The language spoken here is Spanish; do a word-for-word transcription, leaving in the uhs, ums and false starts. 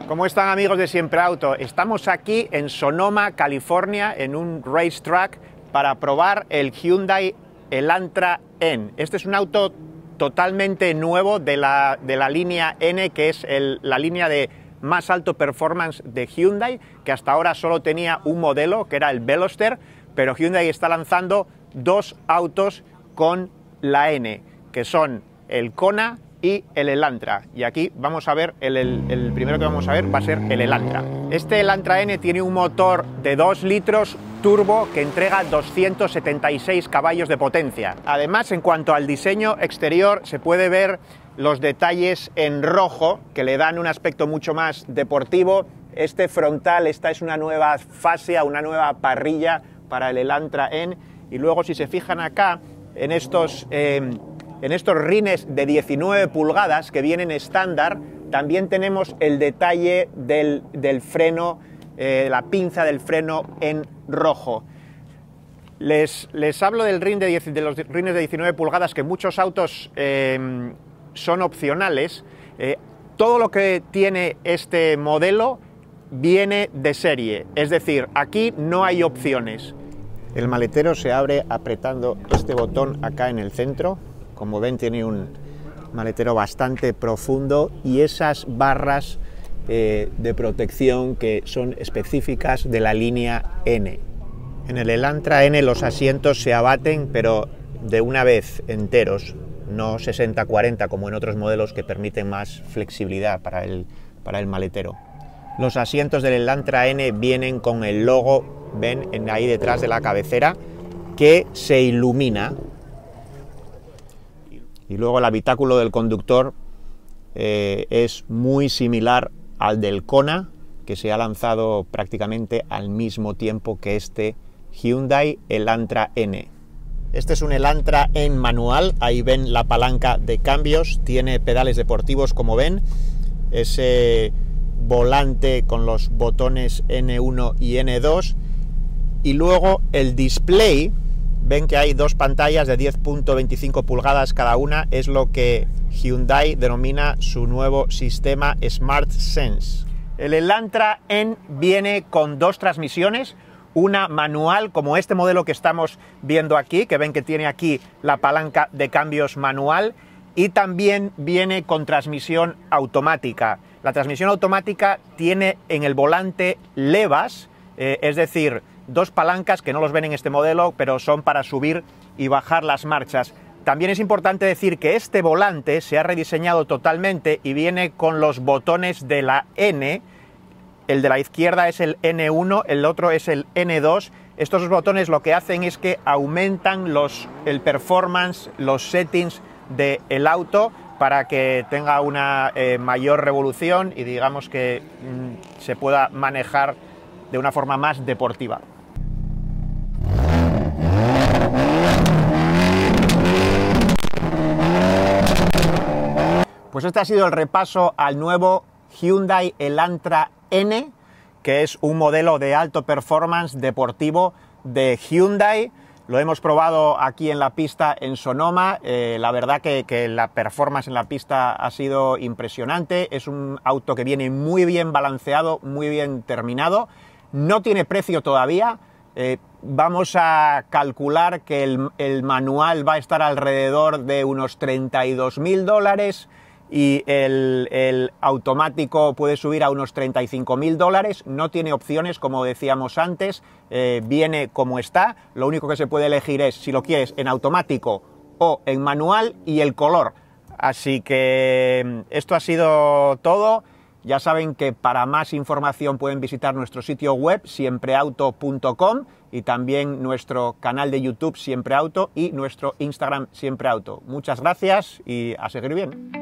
¿Cómo están, amigos de Siempre Auto? Estamos aquí en Sonoma, California, en un racetrack para probar el Hyundai Elantra N. Este es un auto totalmente nuevo de la, de la línea N, que es el, la línea de más alto performance de Hyundai, que hasta ahora solo tenía un modelo, que era el Veloster, pero Hyundai está lanzando dos autos con la N, que son el Kona y el Elantra. Y aquí vamos a ver, el, el, el primero que vamos a ver va a ser el Elantra. Este Elantra N tiene un motor de dos litros turbo que entrega doscientos setenta y seis caballos de potencia. Además, en cuanto al diseño exterior, se puede ver los detalles en rojo que le dan un aspecto mucho más deportivo. Este frontal, esta es una nueva fascia, una nueva parrilla para el Elantra N. Y luego, si se fijan acá, en estos... Eh, En estos rines de diecinueve pulgadas que vienen estándar, también tenemos el detalle del, del freno, eh, la pinza del freno en rojo. Les, les hablo del rin de, diez, de los rines de diecinueve pulgadas, que muchos autos eh, son opcionales. Eh, todo lo que tiene este modelo viene de serie, es decir, aquí no hay opciones. El maletero se abre apretando este botón acá en el centro. Como ven, tiene un maletero bastante profundo y esas barras eh, de protección que son específicas de la línea N. En el Elantra N los asientos se abaten, pero de una vez enteros, no sesenta cuarenta como en otros modelos que permiten más flexibilidad para el, para el maletero. Los asientos del Elantra N vienen con el logo, ven en ahí detrás de la cabecera, que se ilumina. Y luego el habitáculo del conductor eh, es muy similar al del Kona, que se ha lanzado prácticamente al mismo tiempo que este Hyundai Elantra N. Este es un Elantra N manual, ahí ven la palanca de cambios, tiene pedales deportivos como ven, ese volante con los botones N uno y N dos, y luego el display. Ven que hay dos pantallas de diez punto veinticinco pulgadas cada una, es lo que Hyundai denomina su nuevo sistema Smart Sense. El Elantra N viene con dos transmisiones, una manual como este modelo que estamos viendo aquí, que ven que tiene aquí la palanca de cambios manual, y también viene con transmisión automática. La transmisión automática tiene en el volante levas, eh, es decir, dos palancas que no los ven en este modelo, pero son para subir y bajar las marchas. También es importante decir que este volante se ha rediseñado totalmente y viene con los botones de la N. El de la izquierda es el N uno, el otro es el N dos. Estos dos botones lo que hacen es que aumentan los, el performance, los settings del auto para que tenga una eh, mayor revolución y digamos que mm, se pueda manejar de una forma más deportiva. Pues este ha sido el repaso al nuevo Hyundai Elantra N, que es un modelo de alto performance deportivo de Hyundai. Lo hemos probado aquí en la pista en Sonoma. Eh, la verdad que, que la performance en la pista ha sido impresionante. Es un auto que viene muy bien balanceado, muy bien terminado. No tiene precio todavía. Eh, vamos a calcular que el, el manual va a estar alrededor de unos treinta y dos mil dólares y el, el automático puede subir a unos treinta y cinco mil dólares. No tiene opciones, como decíamos antes, eh, viene como está. Lo único que se puede elegir es si lo quieres en automático o en manual y el color. Así que esto ha sido todo. Ya saben que para más información pueden visitar nuestro sitio web siempre auto punto com y también nuestro canal de YouTube Siempre Auto y nuestro Instagram Siempre Auto. Muchas gracias y a seguir bien.